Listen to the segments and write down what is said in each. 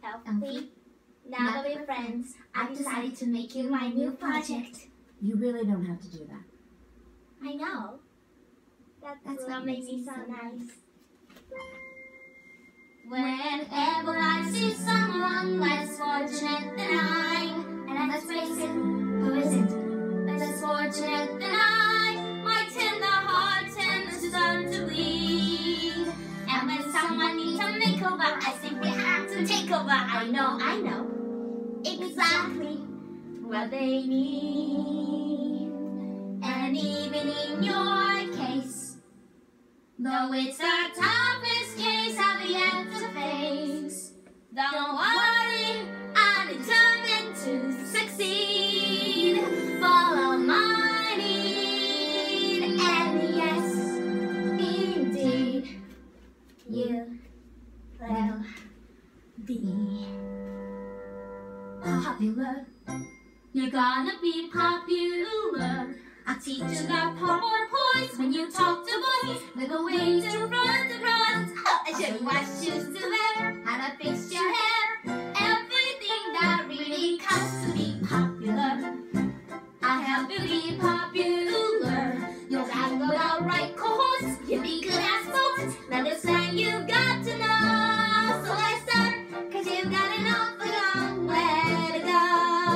Elfie, now that we're friends, I've decided to make you my new project. You really don't have to do that. I know. That's what makes me so nice. Whenever I see someone less fortunate than I, and let's face it, who isn't less fortunate than I, my tender heart tends to start to bleed. And when someone needs a makeover, I simply have to take over. I know exactly what they need. And even in your case, though it's the toughest case I've yet to face, don't worry, I'm determined to succeed. Follow my lead, and yes, indeed, you will be popular. You're gonna be popular. I'll teach you the proper poise when you talk to boys. Little ways to run. Oh, I show you what shoes to wear, how to fix your hair. Everything that really counts to be popular. I'll help you be popular. You'll have the right course. You'll be good at sports. Understand you've got to know. So let's start, 'cause you've got an awful long way to go.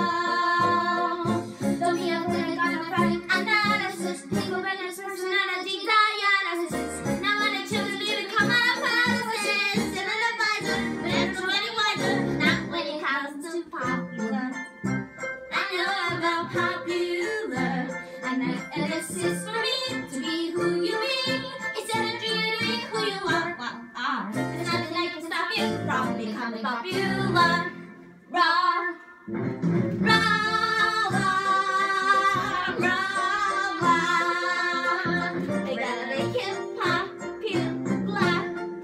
Don't be afraid of a analysis. People balance personality diagnosis. Now when I choose to become a person, still an advisor, but everybody wiser. Not when it comes to popular. I know about popular, and this is for me to be who you be. Instead of doing who you are. There's nothing that can stop you from becoming popular. Raw. We gotta make it popular.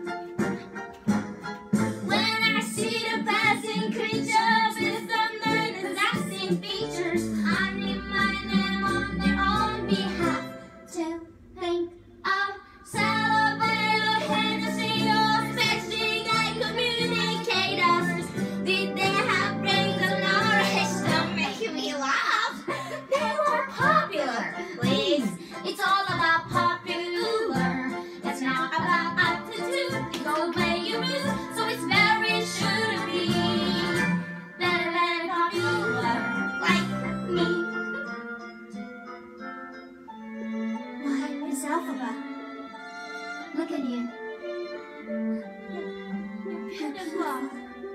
When I see the passing creatures with some exacting features, I remind them on their own behalf to think of, celebrate, or hand to see your especially like communicators. Did they have brains or nourish to make me laugh? They were popular, please. It's all about popular. It's not about aptitude. It's all the way you move, so it's very sure to be very popular, like me. Why, Miss Elphaba? Look at you. You're beautiful.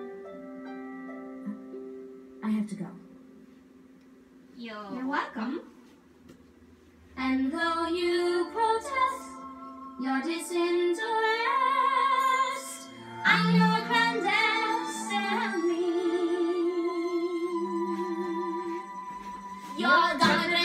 I have to go. You're welcome. And though you protest your disinterest, I'm your clandestine. You're gonna